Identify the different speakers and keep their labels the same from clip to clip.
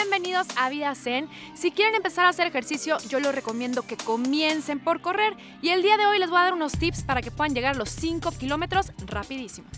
Speaker 1: bienvenidos a Vida Zen. Si quieren empezar a hacer ejercicio, yo les recomiendo que comiencen por correr. Y el día de hoy les voy a dar unos tips para que puedan llegar a los 5 kilómetros rapidísimo.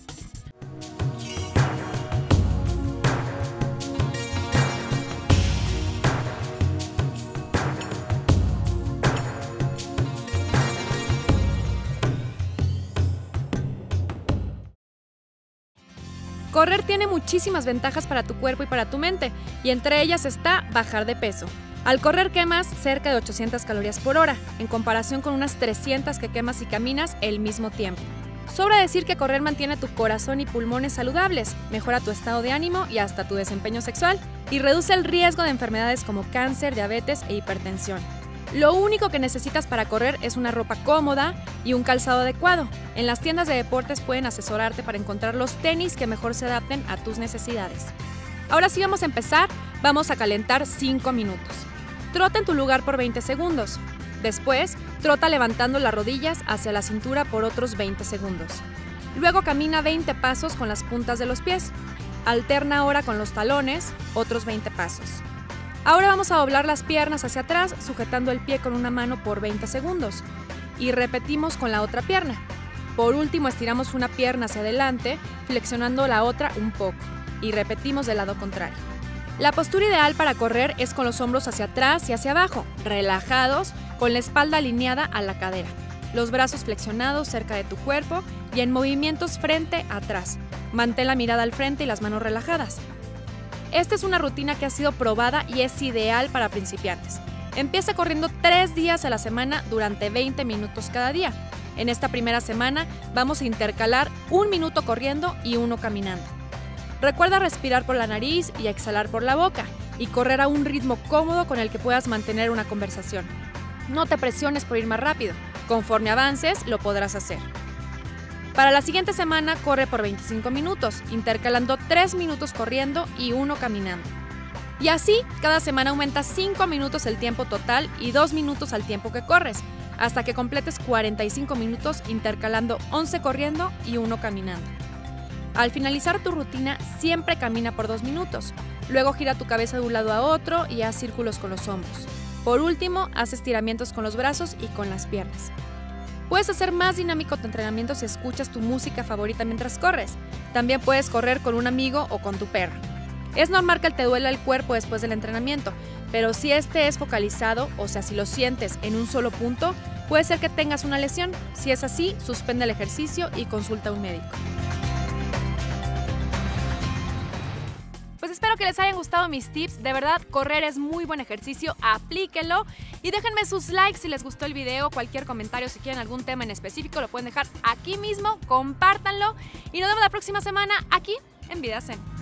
Speaker 1: Correr tiene muchísimas ventajas para tu cuerpo y para tu mente, y entre ellas está bajar de peso. Al correr quemas cerca de 800 calorías por hora, en comparación con unas 300 que quemas si caminas el mismo tiempo. Sobra decir que correr mantiene tu corazón y pulmones saludables, mejora tu estado de ánimo y hasta tu desempeño sexual, y reduce el riesgo de enfermedades como cáncer, diabetes e hipertensión. Lo único que necesitas para correr es una ropa cómoda y un calzado adecuado. En las tiendas de deportes pueden asesorarte para encontrar los tenis que mejor se adapten a tus necesidades. Ahora sí vamos a empezar, vamos a calentar 5 minutos. Trota en tu lugar por 20 segundos. Después, trota levantando las rodillas hacia la cintura por otros 20 segundos. Luego camina 20 pasos con las puntas de los pies. Alterna ahora con los talones, otros 20 pasos. Ahora vamos a doblar las piernas hacia atrás, sujetando el pie con una mano por 20 segundos. Y repetimos con la otra pierna. Por último, estiramos una pierna hacia adelante, flexionando la otra un poco. Y repetimos del lado contrario. La postura ideal para correr es con los hombros hacia atrás y hacia abajo, relajados, con la espalda alineada a la cadera. Los brazos flexionados cerca de tu cuerpo y en movimientos frente a atrás. Mantén la mirada al frente y las manos relajadas. Esta es una rutina que ha sido probada y es ideal para principiantes. Empieza corriendo 3 días a la semana durante 20 minutos cada día. En esta primera semana vamos a intercalar 1 minuto corriendo y 1 caminando. Recuerda respirar por la nariz y exhalar por la boca y correr a un ritmo cómodo con el que puedas mantener una conversación. No te presiones por ir más rápido. Conforme avances, lo podrás hacer. Para la siguiente semana, corre por 25 minutos, intercalando 3 minutos corriendo y 1 caminando. Y así, cada semana aumenta 5 minutos el tiempo total y 2 minutos al tiempo que corres, hasta que completes 45 minutos intercalando 11 corriendo y 1 caminando. Al finalizar tu rutina, siempre camina por 2 minutos. Luego gira tu cabeza de un lado a otro y haz círculos con los hombros. Por último, haz estiramientos con los brazos y con las piernas. Puedes hacer más dinámico tu entrenamiento si escuchas tu música favorita mientras corres. También puedes correr con un amigo o con tu perro. Es normal que te duela el cuerpo después del entrenamiento, pero si este es focalizado, o sea, si lo sientes en un solo punto, puede ser que tengas una lesión. Si es así, suspende el ejercicio y consulta a un médico. Pues espero que les hayan gustado mis tips. De verdad, correr es muy buen ejercicio, aplíquenlo. Y déjenme sus likes si les gustó el video, cualquier comentario, si quieren algún tema en específico, lo pueden dejar aquí mismo, compártanlo. Y nos vemos la próxima semana aquí en Vida Zen.